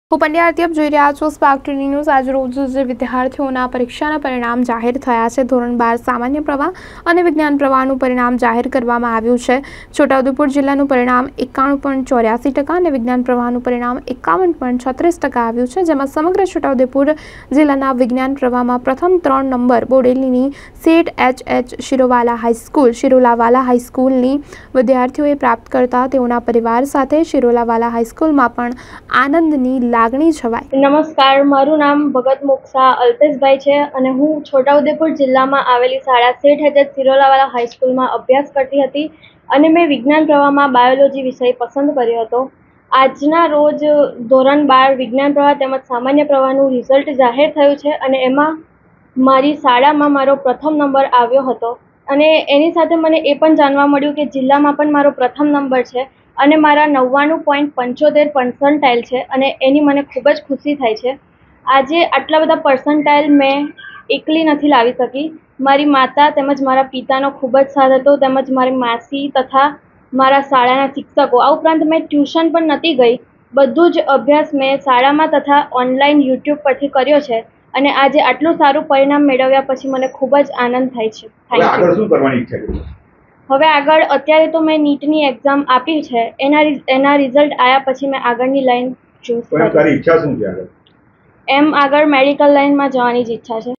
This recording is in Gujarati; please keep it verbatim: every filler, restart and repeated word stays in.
હું પંડ્યા આરતી આપ જોઈ રહ્યા છો સ્પાર્ક ટુડે ન્યૂઝ। આજ રોજ જે વિદ્યાર્થીઓના પરીક્ષાના પરિણામ જાહેર થયા છે। ધોરણ બાર સામાન્ય પ્રવાહ અને વિજ્ઞાન પ્રવાહનું પરિણામ જાહેર કરવામાં આવ્યું છે। છોટાઉદેપુર જિલ્લાનું પરિણામ એકાણું પોઈન્ટ ચોર્યાસી ટકા અને વિજ્ઞાન પ્રવાહનું પરિણામ એકાવન પોઈન્ટ છત્રીસ ટકા આવ્યું છે, જેમાં સમગ્ર છોટાઉદેપુર જિલ્લાના વિજ્ઞાન પ્રવાહમાં પ્રથમ ત્રણ નંબર બોડેલીની Seth H H Shirowala high school Shirolawala હાઈસ્કૂલની વિદ્યાર્થીઓએ પ્રાપ્ત કરતા તેઓના પરિવાર સાથે શિરોલાવાલા હાઈસ્કૂલમાં પણ આનંદની લાગણી છવાઈ। નમસ્કાર, મારું નામ ભગત મોક્ષા અલ્પેશભાઈ છે અને હું છોટાઉદેપુર જિલ્લામાં આવેલી શાળા સેઠ એચ શિરોલાવાલા હાઈસ્કૂલમાં અભ્યાસ કરતી હતી અને મેં વિજ્ઞાન પ્રવાહમાં બાયોલોજી વિષય પસંદ કર્યો હતો। આજના રોજ ધોરણ બાર વિજ્ઞાન પ્રવાહ તેમજ સામાન્ય પ્રવાહનું રિઝલ્ટ જાહેર થયું છે અને એમાં મારી શાળામાં મારો પ્રથમ નંબર આવ્યો હતો અને એની સાથે મને એ પણ જાણવા મળ્યું કે જિલ્લામાં પણ મારો પ્રથમ નંબર છે અને મારા નવ્વાણું પોઈન્ટ પંચોતેર પર્સન્ટાઇલ છે અને એની મને ખૂબ જ ખુશી થાય છે। આજે આટલા બધા પર્સન્ટાઇલ મેં એકલી નથી લાવી શકી, મારી માતા તેમજ મારા પિતાનો ખૂબ જ સાથ હતો, તેમજ મારી માસી તથા મારા શાળાના શિક્ષકો। આ ઉપરાંત મેં ટ્યુશન પણ નથી ગઈ, બધું જ અભ્યાસ મેં શાળામાં તથા ઓનલાઈન યુટ્યુબ પરથી કર્યો છે અને આજે આટલું સારું પરિણામ મેળવ્યા પછી મને ખૂબ જ આનંદ થાય છે। આગળ શું કરવાની ઈચ્છા છે? હવે આગળ અત્યારે તો મેં નીટની એક્ઝામ આપી છે, એના એના રિઝલ્ટ આવ્યા પછી મેં આગળની લાઈન ચૂઝ કરી। તારી ઈચ્છા શું છે આગળ? એમ આગળ મેડિકલ લાઈનમાં જવાની જ ઈચ્છા છે।